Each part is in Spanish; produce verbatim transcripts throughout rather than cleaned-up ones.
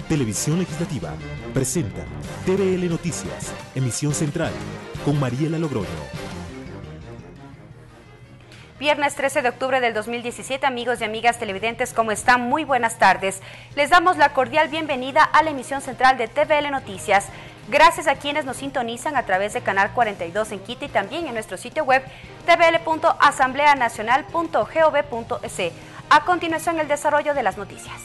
Televisión Legislativa presenta T V L Noticias, emisión central, con Mariela Logroño. Viernes trece de octubre del dos mil diecisiete, amigos y amigas televidentes, ¿cómo están? Muy buenas tardes. Les damos la cordial bienvenida a la emisión central de T V L Noticias. Gracias a quienes nos sintonizan a través de Canal cuarenta y dos en Quito y también en nuestro sitio web t v l punto asamblea nacional punto gov punto es. A continuación, el desarrollo de las noticias.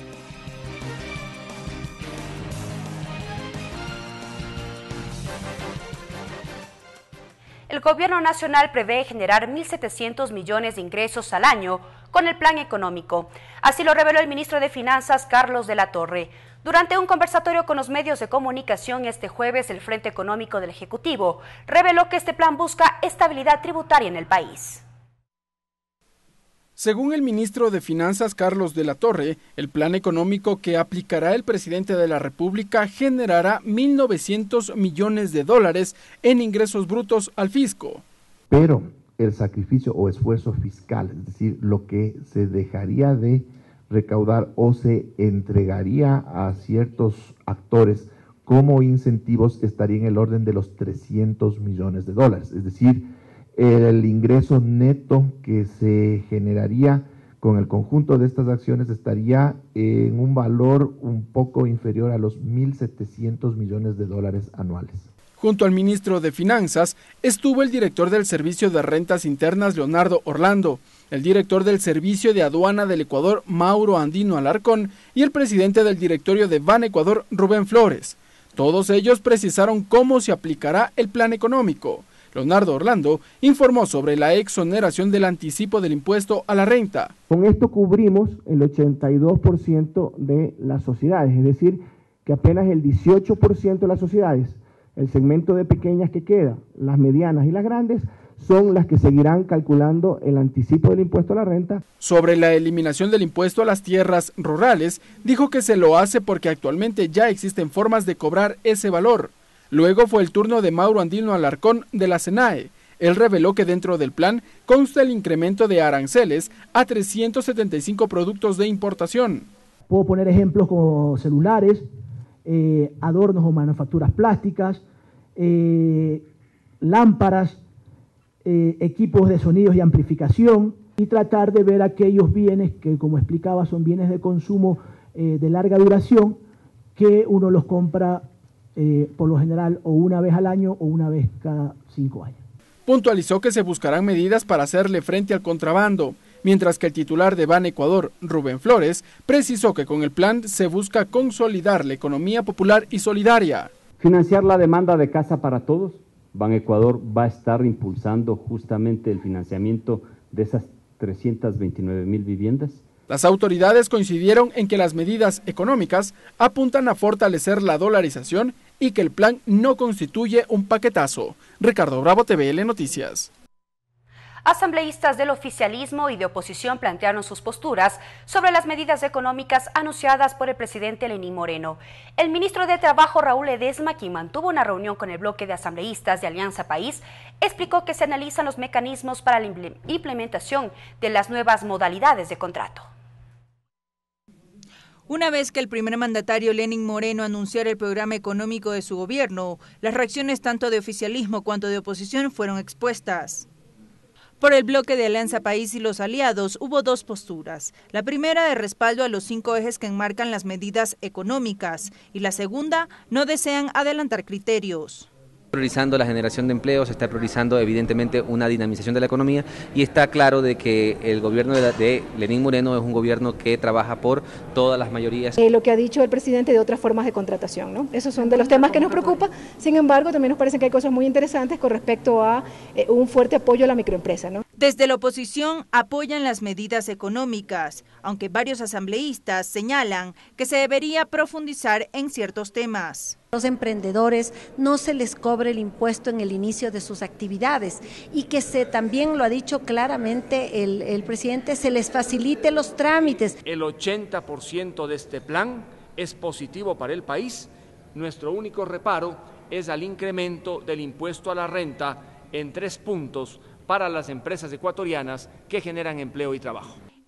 El Gobierno Nacional prevé generar mil setecientos millones de ingresos al año con el plan económico. Así lo reveló el ministro de Finanzas, Carlos de la Torre. Durante un conversatorio con los medios de comunicación este jueves, el Frente Económico del Ejecutivo reveló que este plan busca estabilidad tributaria en el país. Según el ministro de Finanzas, Carlos de la Torre, el plan económico que aplicará el presidente de la República generará mil novecientos millones de dólares en ingresos brutos al fisco. Pero el sacrificio o esfuerzo fiscal, es decir, lo que se dejaría de recaudar o se entregaría a ciertos actores como incentivos, estaría en el orden de los trescientos millones de dólares, es decir, el ingreso neto que se generaría con el conjunto de estas acciones estaría en un valor un poco inferior a los mil setecientos millones de dólares anuales. Junto al ministro de Finanzas estuvo el director del Servicio de Rentas Internas, Leonardo Orlando, el director del Servicio de Aduana del Ecuador, Mauro Andino Alarcón, y el presidente del directorio de Banecuador, Rubén Flores. Todos ellos precisaron cómo se aplicará el plan económico. Leonardo Orlando informó sobre la exoneración del anticipo del impuesto a la renta. Con esto cubrimos el ochenta y dos por ciento de las sociedades, es decir, que apenas el dieciocho por ciento de las sociedades, el segmento de pequeñas que queda, las medianas y las grandes, son las que seguirán calculando el anticipo del impuesto a la renta. Sobre la eliminación del impuesto a las tierras rurales, dijo que se lo hace porque actualmente ya existen formas de cobrar ese valor. Luego fue el turno de Mauro Andino Alarcón de la SENAE. Él reveló que dentro del plan consta el incremento de aranceles a trescientos setenta y cinco productos de importación. Puedo poner ejemplos como celulares, eh, adornos o manufacturas plásticas, eh, lámparas, eh, equipos de sonidos y amplificación, y tratar de ver aquellos bienes que, como explicaba, son bienes de consumo eh, de larga duración, que uno los compra Eh, por lo general o una vez al año o una vez cada cinco años. Puntualizó que se buscarán medidas para hacerle frente al contrabando, mientras que el titular de Banecuador, Rubén Flores, precisó que con el plan se busca consolidar la economía popular y solidaria. Financiar la demanda de casa para todos. Banecuador va a estar impulsando justamente el financiamiento de esas trescientas veintinueve mil viviendas. Las autoridades coincidieron en que las medidas económicas apuntan a fortalecer la dolarización y que el plan no constituye un paquetazo. Ricardo Bravo, T V L Noticias. Asambleístas del oficialismo y de oposición plantearon sus posturas sobre las medidas económicas anunciadas por el presidente Lenín Moreno. El ministro de Trabajo, Raúl Ledesma, quien mantuvo una reunión con el bloque de asambleístas de Alianza País, explicó que se analizan los mecanismos para la implementación de las nuevas modalidades de contrato. Una vez que el primer mandatario Lenín Moreno anunciara el programa económico de su gobierno, las reacciones tanto de oficialismo cuanto de oposición fueron expuestas. Por el bloque de Alianza País y los aliados hubo dos posturas. La primera de respaldo a los cinco ejes que enmarcan las medidas económicas y la segunda no desean adelantar criterios. Priorizando la generación de empleos, se está priorizando evidentemente una dinamización de la economía y está claro de que el gobierno de, la, de Lenín Moreno es un gobierno que trabaja por todas las mayorías. Eh, lo que ha dicho el presidente de otras formas de contratación, ¿no? Esos son de los temas que nos preocupan. Sin embargo, también nos parece que hay cosas muy interesantes con respecto a eh, un fuerte apoyo a la microempresa, ¿no? Desde la oposición apoyan las medidas económicas, aunque varios asambleístas señalan que se debería profundizar en ciertos temas. Los emprendedores no se les cobre el impuesto en el inicio de sus actividades y que se también lo ha dicho claramente el, el presidente, se les facilite los trámites. El ochenta por ciento de este plan es positivo para el país. Nuestro único reparo es al incremento del impuesto a la renta en tres puntos para las empresas ecuatorianas que generan empleo y trabajo.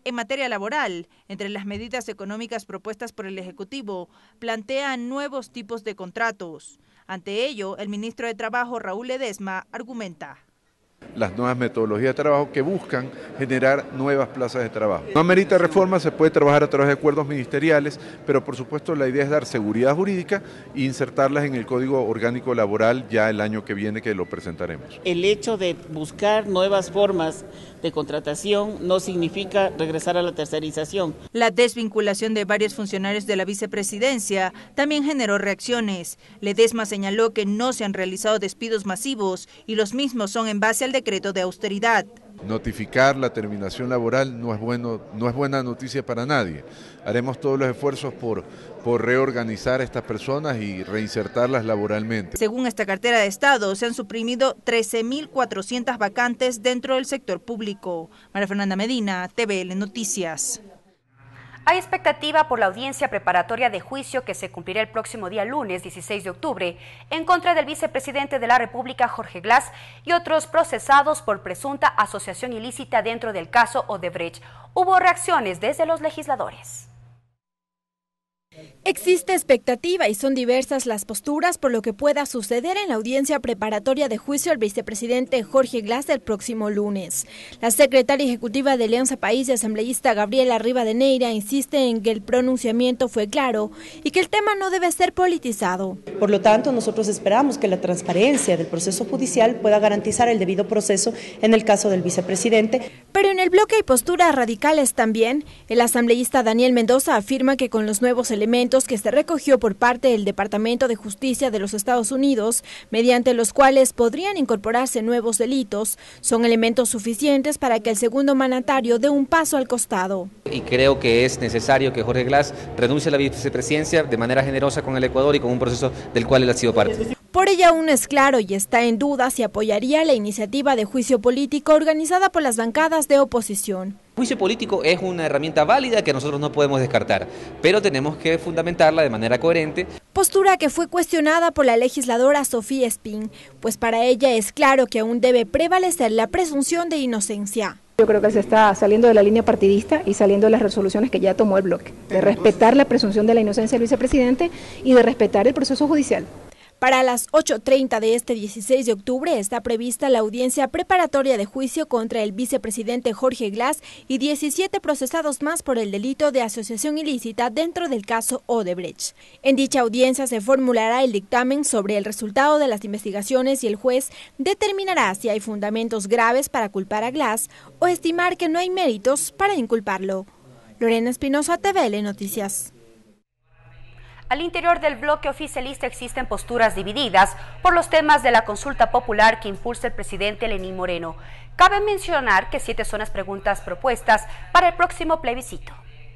En materia laboral, entre las medidas económicas propuestas por el Ejecutivo, plantea nuevos tipos de contratos. Ante ello, el ministro de Trabajo, Raúl Ledesma, argumenta. Las nuevas metodologías de trabajo que buscan generar nuevas plazas de trabajo. No amerita reforma, se puede trabajar a través de acuerdos ministeriales, pero por supuesto la idea es dar seguridad jurídica e insertarlas en el Código Orgánico Laboral ya el año que viene, que lo presentaremos. El hecho de buscar nuevas formas de contratación no significa regresar a la tercerización. La desvinculación de varios funcionarios de la vicepresidencia también generó reacciones. Ledesma señaló que no se han realizado despidos masivos y los mismos son en base al decreto de austeridad. Notificar la terminación laboral no es bueno, no es buena noticia para nadie. Haremos todos los esfuerzos por, por reorganizar a estas personas y reinsertarlas laboralmente. Según esta cartera de Estado, se han suprimido trece mil cuatrocientas vacantes dentro del sector público. María Fernanda Medina, T V L Noticias. Hay expectativa por la audiencia preparatoria de juicio que se cumplirá el próximo día lunes dieciséis de octubre en contra del vicepresidente de la República, Jorge Glass, y otros procesados por presunta asociación ilícita dentro del caso Odebrecht. Hubo reacciones desde los legisladores. Existe expectativa y son diversas las posturas por lo que pueda suceder en la audiencia preparatoria de juicio al vicepresidente Jorge Glass el próximo lunes. La secretaria ejecutiva de Alianza País y asambleísta Gabriela Rivadeneira insiste en que el pronunciamiento fue claro y que el tema no debe ser politizado. Por lo tanto, nosotros esperamos que la transparencia del proceso judicial pueda garantizar el debido proceso en el caso del vicepresidente. Pero en el bloque hay posturas radicales también. El asambleísta Daniel Mendoza afirma que con los nuevos elementos que se recogió por parte del Departamento de Justicia de los Estados Unidos, mediante los cuales podrían incorporarse nuevos delitos, son elementos suficientes para que el segundo mandatario dé un paso al costado. Y creo que es necesario que Jorge Glass renuncie a la vicepresidencia de manera generosa con el Ecuador y con un proceso del cual él ha sido parte. Por ello aún es claro y está en duda si apoyaría la iniciativa de juicio político organizada por las bancadas de oposición. El juicio político es una herramienta válida que nosotros no podemos descartar, pero tenemos que fundamentarla de manera coherente. Postura que fue cuestionada por la legisladora Sofía Espín, pues para ella es claro que aún debe prevalecer la presunción de inocencia. Yo creo que se está saliendo de la línea partidista y saliendo de las resoluciones que ya tomó el bloque, de respetar la presunción de la inocencia del vicepresidente y de respetar el proceso judicial. Para las ocho treinta de este dieciséis de octubre está prevista la audiencia preparatoria de juicio contra el vicepresidente Jorge Glass y diecisiete procesados más por el delito de asociación ilícita dentro del caso Odebrecht. En dicha audiencia se formulará el dictamen sobre el resultado de las investigaciones y el juez determinará si hay fundamentos graves para culpar a Glass o estimar que no hay méritos para inculparlo. Lorena Espinosa, T V L Noticias. Al interior del bloque oficialista existen posturas divididas por los temas de la consulta popular que impulsa el presidente Lenín Moreno. Cabe mencionar que siete son las preguntas propuestas para el próximo plebiscito.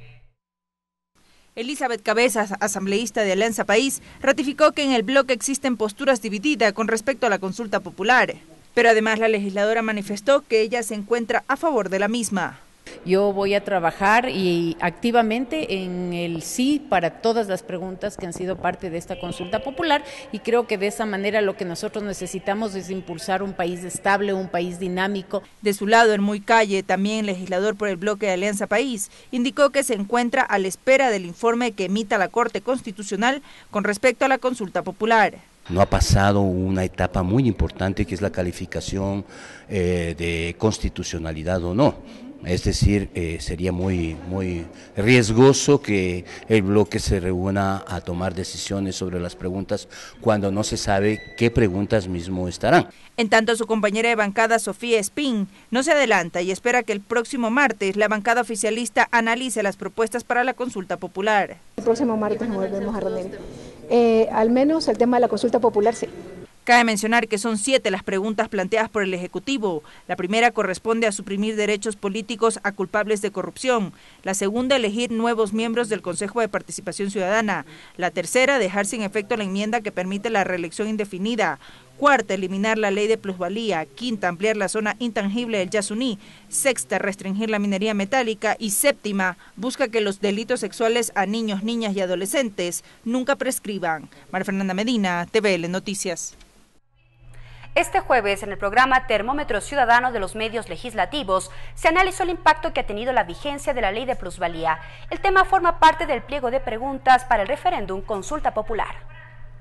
Elizabeth Cabezas, asambleísta de Alianza País, ratificó que en el bloque existen posturas divididas con respecto a la consulta popular. Pero además la legisladora manifestó que ella se encuentra a favor de la misma. Yo voy a trabajar y activamente en el sí para todas las preguntas que han sido parte de esta consulta popular y creo que de esa manera lo que nosotros necesitamos es impulsar un país estable, un país dinámico. De su lado, Hermuy Calle, también legislador por el bloque de Alianza País, indicó que se encuentra a la espera del informe que emita la Corte Constitucional con respecto a la consulta popular. No ha pasado una etapa muy importante que es la calificación eh, de constitucionalidad o no. Es decir, eh, sería muy, muy riesgoso que el bloque se reúna a tomar decisiones sobre las preguntas cuando no se sabe qué preguntas mismo estarán. En tanto, su compañera de bancada, Sofía Espín, no se adelanta y espera que el próximo martes la bancada oficialista analice las propuestas para la consulta popular. El próximo martes nos volvemos a reunir. Eh, al menos el tema de la consulta popular, sí. Cabe mencionar que son siete las preguntas planteadas por el Ejecutivo. La primera corresponde a suprimir derechos políticos a culpables de corrupción. La segunda, elegir nuevos miembros del Consejo de Participación Ciudadana. La tercera, dejar sin efecto la enmienda que permite la reelección indefinida. Cuarta, eliminar la ley de plusvalía. Quinta, ampliar la zona intangible del Yasuní. Sexta, restringir la minería metálica. Y séptima, busca que los delitos sexuales a niños, niñas y adolescentes nunca prescriban. María Fernanda Medina, T V L Noticias. Este jueves, en el programa Termómetro Ciudadano de los Medios Legislativos, se analizó el impacto que ha tenido la vigencia de la ley de plusvalía. El tema forma parte del pliego de preguntas para el referéndum Consulta Popular.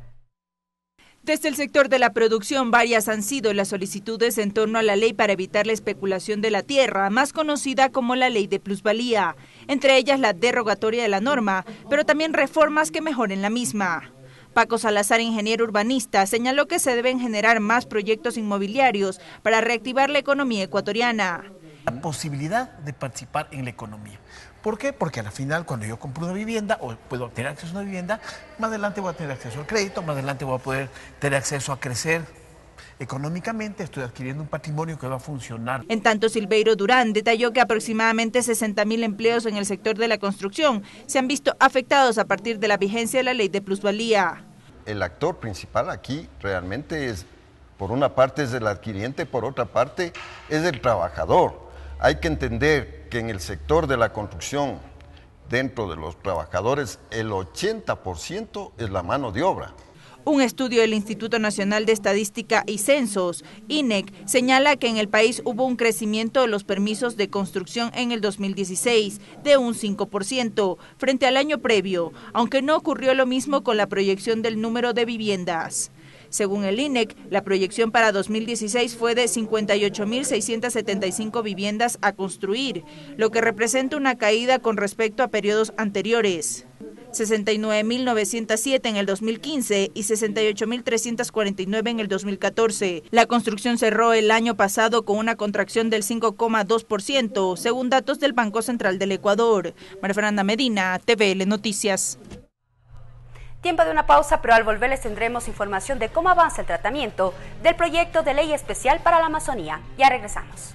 Desde el sector de la producción, varias han sido las solicitudes en torno a la ley para evitar la especulación de la tierra, más conocida como la ley de plusvalía, entre ellas la derogatoria de la norma, pero también reformas que mejoren la misma. Paco Salazar, ingeniero urbanista, señaló que se deben generar más proyectos inmobiliarios para reactivar la economía ecuatoriana. La posibilidad de participar en la economía. ¿Por qué? Porque al final, cuando yo compro una vivienda o puedo tener acceso a una vivienda, más adelante voy a tener acceso al crédito, más adelante voy a poder tener acceso a crecer económicamente, estoy adquiriendo un patrimonio que va a funcionar. En tanto, Silveiro Durán detalló que aproximadamente sesenta mil empleos en el sector de la construcción se han visto afectados a partir de la vigencia de la ley de plusvalía. El actor principal aquí realmente es, por una parte es el adquiriente, por otra parte es el trabajador. Hay que entender que en el sector de la construcción, dentro de los trabajadores, el ochenta por ciento es la mano de obra. Un estudio del Instituto Nacional de Estadística y Censos, I N E C, señala que en el país hubo un crecimiento de los permisos de construcción en el dos mil dieciséis de un cinco por ciento frente al año previo, aunque no ocurrió lo mismo con la proyección del número de viviendas. Según el I N E C, la proyección para dos mil dieciséis fue de cincuenta y ocho mil seiscientas setenta y cinco viviendas a construir, lo que representa una caída con respecto a periodos anteriores. sesenta y nueve mil novecientos siete en el dos mil quince y sesenta y ocho mil trescientos cuarenta y nueve en el dos mil catorce. La construcción cerró el año pasado con una contracción del cinco coma dos por ciento, según datos del Banco Central del Ecuador. María Fernanda Medina, T V L Noticias. Tiempo de una pausa, pero al volver les tendremos información de cómo avanza el tratamiento del proyecto de ley especial para la Amazonía. Ya regresamos.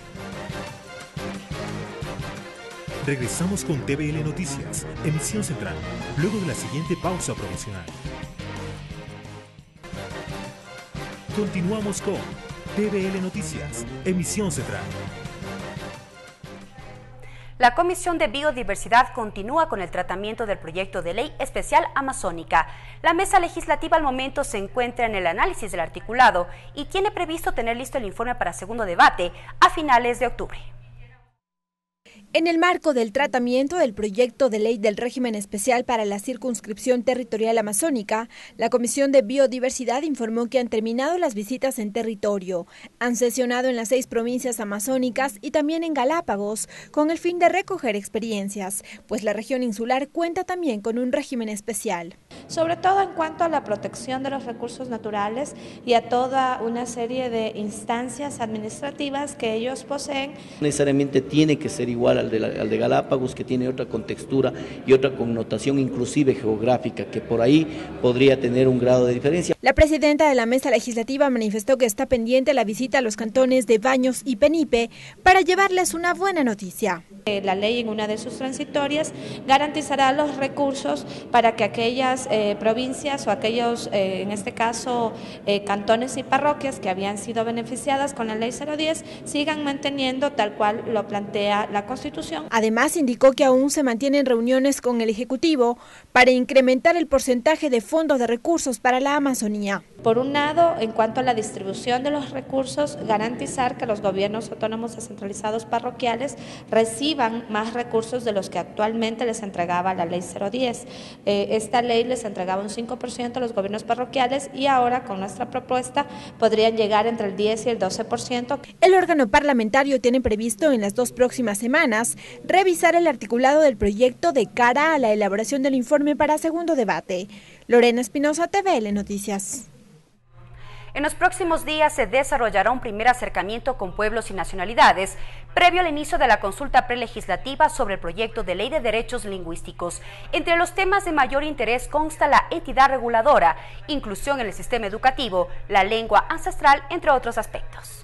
Regresamos con T V L Noticias, emisión central, luego de la siguiente pausa promocional. Continuamos con T V L Noticias, emisión central. La Comisión de Biodiversidad continúa con el tratamiento del proyecto de ley especial amazónica. La mesa legislativa al momento se encuentra en el análisis del articulado y tiene previsto tener listo el informe para segundo debate a finales de octubre. En el marco del tratamiento del proyecto de ley del régimen especial para la circunscripción territorial amazónica, la Comisión de Biodiversidad informó que han terminado las visitas en territorio, han sesionado en las seis provincias amazónicas y también en Galápagos, con el fin de recoger experiencias, pues la región insular cuenta también con un régimen especial. Sobre todo en cuanto a la protección de los recursos naturales y a toda una serie de instancias administrativas que ellos poseen. Necesariamente tiene que ser igual al de, la, al de Galápagos, que tiene otra contextura y otra connotación inclusive geográfica, que por ahí podría tener un grado de diferencia. La presidenta de la mesa legislativa manifestó que está pendiente la visita a los cantones de Baños y Penipe para llevarles una buena noticia. La ley en una de sus transitorias garantizará los recursos para que aquellas eh, provincias o aquellos, eh, en este caso, eh, cantones y parroquias que habían sido beneficiadas con la ley cero diez sigan manteniendo tal cual lo plantea la Constitución. Además, indicó que aún se mantienen reuniones con el Ejecutivo para incrementar el porcentaje de fondos de recursos para la Amazonía. Por un lado, en cuanto a la distribución de los recursos, garantizar que los gobiernos autónomos descentralizados parroquiales reciban más recursos de los que actualmente les entregaba la ley cero diez. Eh, esta ley les entregaba un cinco por ciento a los gobiernos parroquiales y ahora con nuestra propuesta podrían llegar entre el diez y el doce por ciento. El órgano parlamentario tiene previsto en las dos próximas semanas revisar el articulado del proyecto de cara a la elaboración del informe para segundo debate. Lorena Espinosa, T V L Noticias. En los próximos días se desarrollará un primer acercamiento con pueblos y nacionalidades, previo al inicio de la consulta prelegislativa sobre el proyecto de ley de derechos lingüísticos. Entre los temas de mayor interés consta la entidad reguladora, inclusión en el sistema educativo, la lengua ancestral, entre otros aspectos.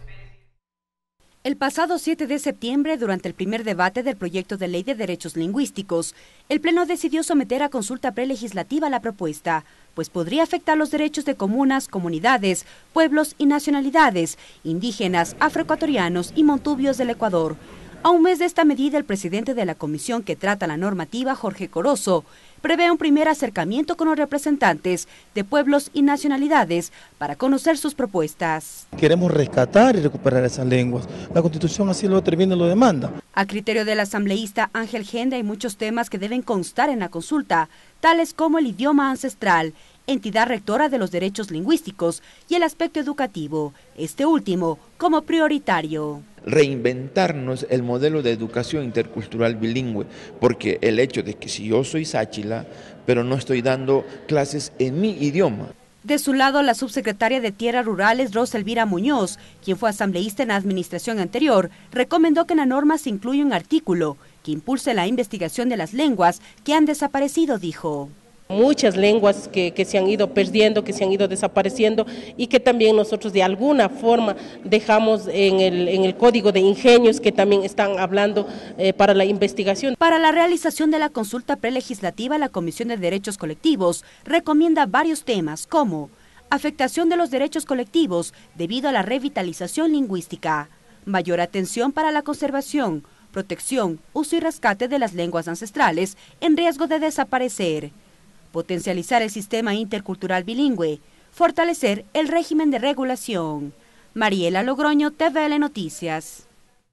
El pasado siete de septiembre, durante el primer debate del proyecto de ley de derechos lingüísticos, el Pleno decidió someter a consulta prelegislativa la propuesta, pues podría afectar los derechos de comunas, comunidades, pueblos y nacionalidades, indígenas, afroecuatorianos y montubios del Ecuador. A un mes de esta medida, el presidente de la comisión que trata la normativa, Jorge Corozo, prevé un primer acercamiento con los representantes de pueblos y nacionalidades para conocer sus propuestas. Queremos rescatar y recuperar esas lenguas. La Constitución así lo determina y lo demanda. A criterio del asambleísta Ángel Gende, hay muchos temas que deben constar en la consulta, tales como el idioma ancestral, entidad rectora de los derechos lingüísticos y el aspecto educativo, este último como prioritario. Reinventarnos el modelo de educación intercultural bilingüe, porque el hecho de que si yo soy sáchila, pero no estoy dando clases en mi idioma. De su lado, la subsecretaria de Tierras Rurales, Rosa Elvira Muñoz, quien fue asambleísta en la administración anterior, recomendó que en la norma se incluya un artículo que impulse la investigación de las lenguas que han desaparecido, dijo. Muchas lenguas que, que se han ido perdiendo, que se han ido desapareciendo y que también nosotros de alguna forma dejamos en el, en el código de ingenios que también están hablando eh, para la investigación. Para la realización de la consulta prelegislativa, la Comisión de Derechos Colectivos recomienda varios temas como afectación de los derechos colectivos debido a la revitalización lingüística, mayor atención para la conservación, protección, uso y rescate de las lenguas ancestrales en riesgo de desaparecer, potencializar el sistema intercultural bilingüe, fortalecer el régimen de regulación. Mariela Logroño, T V L Noticias.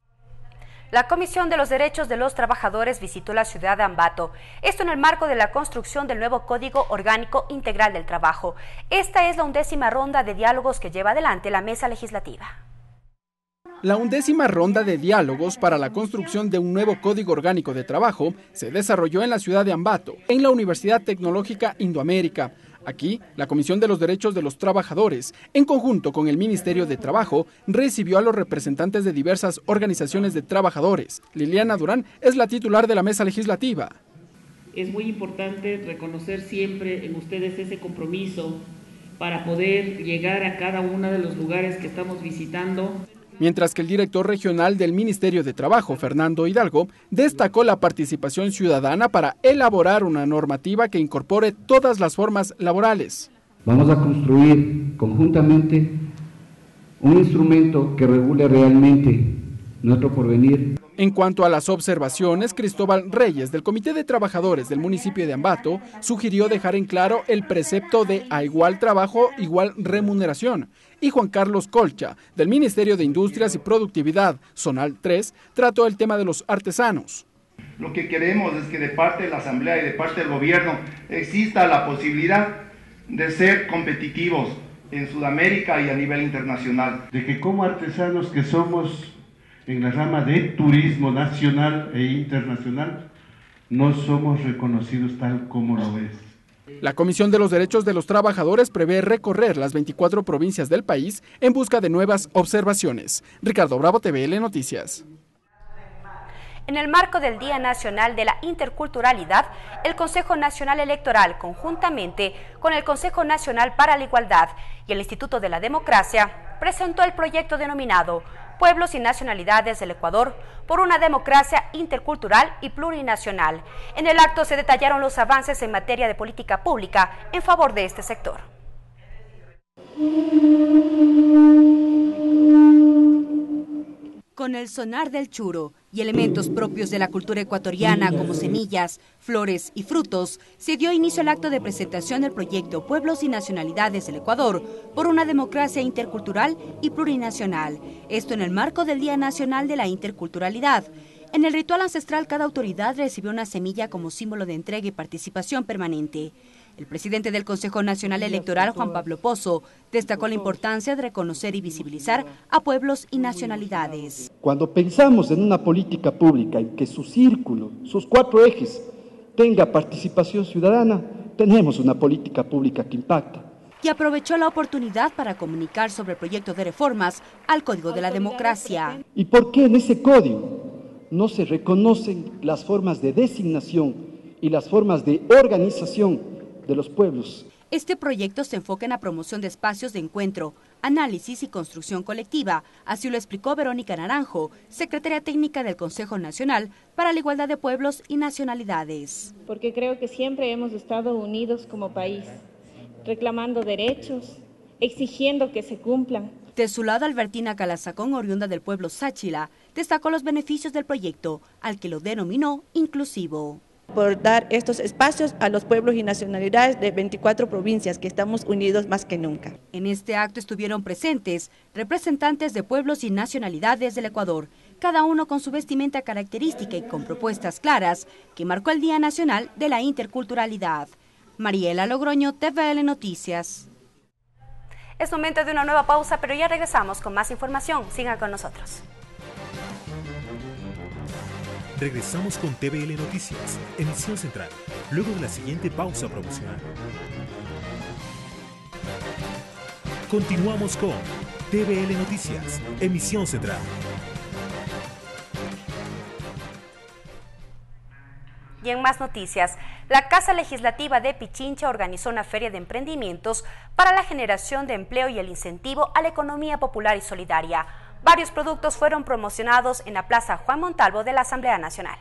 La Comisión de los Derechos de los Trabajadores visitó la ciudad de Ambato, esto en el marco de la construcción del nuevo Código Orgánico Integral del Trabajo. Esta es la undécima ronda de diálogos que lleva adelante la mesa legislativa. La undécima ronda de diálogos para la construcción de un nuevo Código Orgánico de Trabajo se desarrolló en la ciudad de Ambato, en la Universidad Tecnológica Indoamérica. Aquí, la Comisión de los Derechos de los Trabajadores, en conjunto con el Ministerio de Trabajo, recibió a los representantes de diversas organizaciones de trabajadores. Liliana Durán es la titular de la mesa legislativa. Es muy importante reconocer siempre en ustedes ese compromiso para poder llegar a cada uno de los lugares que estamos visitando. Mientras que el director regional del Ministerio de Trabajo, Fernando Hidalgo, destacó la participación ciudadana para elaborar una normativa que incorpore todas las formas laborales. Vamos a construir conjuntamente un instrumento que regule realmente nuestro porvenir. En cuanto a las observaciones, Cristóbal Reyes, del Comité de Trabajadores del municipio de Ambato, sugirió dejar en claro el precepto de a igual trabajo, igual remuneración. Y Juan Carlos Colcha, del Ministerio de Industrias y Productividad, Zonal tres, trató el tema de los artesanos. Lo que queremos es que de parte de la Asamblea y de parte del gobierno exista la posibilidad de ser competitivos en Sudamérica y a nivel internacional. De que como artesanos que somos en la rama de turismo nacional e internacional, no somos reconocidos tal como lo es. La Comisión de los Derechos de los Trabajadores prevé recorrer las veinticuatro provincias del país en busca de nuevas observaciones. Ricardo Bravo, T V L Noticias. En el marco del Día Nacional de la Interculturalidad, el Consejo Nacional Electoral, conjuntamente con el Consejo Nacional para la Igualdad y el Instituto de la Democracia, presentó el proyecto denominado Pueblos y Nacionalidades del Ecuador por una democracia intercultural y plurinacional. En el acto se detallaron los avances en materia de política pública en favor de este sector. Con el sonar del churo y elementos propios de la cultura ecuatoriana como semillas, flores y frutos, se dio inicio al acto de presentación del proyecto Pueblos y Nacionalidades del Ecuador por una democracia intercultural y plurinacional. Esto en el marco del Día Nacional de la Interculturalidad. En el ritual ancestral, cada autoridad recibió una semilla como símbolo de entrega y participación permanente. El presidente del Consejo Nacional Electoral, Juan Pablo Pozo, destacó la importancia de reconocer y visibilizar a pueblos y nacionalidades. Cuando pensamos en una política pública en que su círculo, sus cuatro ejes, tenga participación ciudadana, tenemos una política pública que impacta. Y aprovechó la oportunidad para comunicar sobre el proyecto de reformas al Código de la Democracia. ¿Y por qué en ese código no se reconocen las formas de designación y las formas de organización de los pueblos? Este proyecto se enfoca en la promoción de espacios de encuentro, análisis y construcción colectiva, así lo explicó Verónica Naranjo, secretaria técnica del Consejo Nacional para la Igualdad de Pueblos y Nacionalidades. Porque creo que siempre hemos estado unidos como país, reclamando derechos, exigiendo que se cumplan. De su lado, Albertina Calazacón, oriunda del pueblo Sáchila, destacó los beneficios del proyecto, al que lo denominó inclusivo. Por dar estos espacios a los pueblos y nacionalidades de veinticuatro provincias, que estamos unidos más que nunca. En este acto estuvieron presentes representantes de pueblos y nacionalidades del Ecuador, cada uno con su vestimenta característica y con propuestas claras que marcó el Día Nacional de la Interculturalidad. Mariela Logroño, T V L Noticias. Es momento de una nueva pausa, pero ya regresamos con más información. Sigan con nosotros. Regresamos con T V L Noticias, emisión central, luego de la siguiente pausa promocional. Continuamos con T V L Noticias, emisión central. Y en más noticias, la Casa Legislativa de Pichincha organizó una feria de emprendimientos para la generación de empleo y el incentivo a la economía popular y solidaria. Varios productos fueron promocionados en la Plaza Juan Montalvo de la Asamblea Nacional.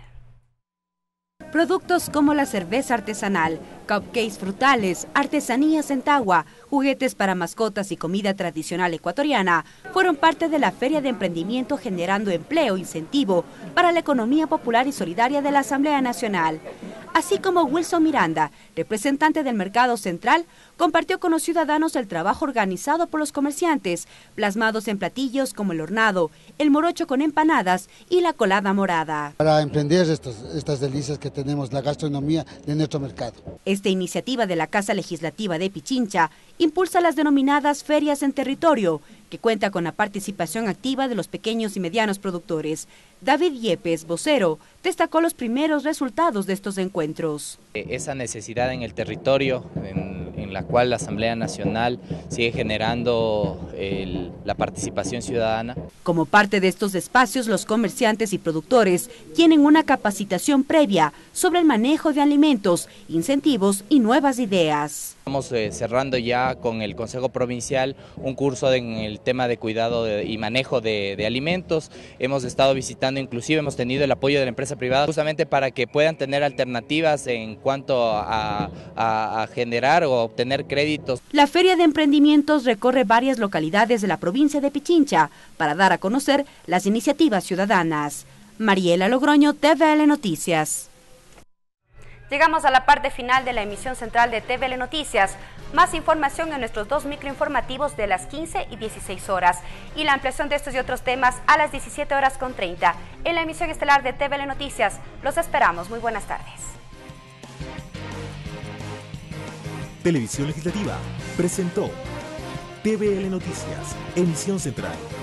Productos como la cerveza artesanal, cupcakes frutales, artesanías en tagua, juguetes para mascotas y comida tradicional ecuatoriana fueron parte de la Feria de Emprendimiento generando empleo e incentivo para la economía popular y solidaria de la Asamblea Nacional. Así como Wilson Miranda, representante del Mercado Central, compartió con los ciudadanos el trabajo organizado por los comerciantes, plasmados en platillos como el hornado, el morocho con empanadas y la colada morada. Para emprender estos, estas delicias que tenemos, la gastronomía de nuestro mercado. Esta iniciativa de la Casa Legislativa de Pichincha impulsa las denominadas ferias en territorio, que cuenta con la participación activa de los pequeños y medianos productores. David Yepes, vocero, destacó los primeros resultados de estos encuentros. Esa necesidad en el territorio, en, en la cual la Asamblea Nacional sigue generando el, la participación ciudadana. Como parte de estos espacios, los comerciantes y productores tienen una capacitación previa sobre el manejo de alimentos, incentivos y nuevas ideas. Estamos eh, cerrando ya con el Consejo Provincial un curso de, en el tema de cuidado de, y manejo de, de alimentos. Hemos estado visitando, inclusive hemos tenido el apoyo de la empresa privada justamente para que puedan tener alternativas en cuanto a, a, a generar o obtener créditos. La Feria de Emprendimientos recorre varias localidades de la provincia de Pichincha para dar a conocer las iniciativas ciudadanas. Mariela Logroño, T V L Noticias. Llegamos a la parte final de la emisión central de T V L Noticias. Más información en nuestros dos microinformativos de las quince y dieciséis horas y la ampliación de estos y otros temas a las diecisiete horas con treinta. En la emisión estelar de T V L Noticias, los esperamos. Muy buenas tardes. Televisión Legislativa presentó T V L Noticias, emisión central.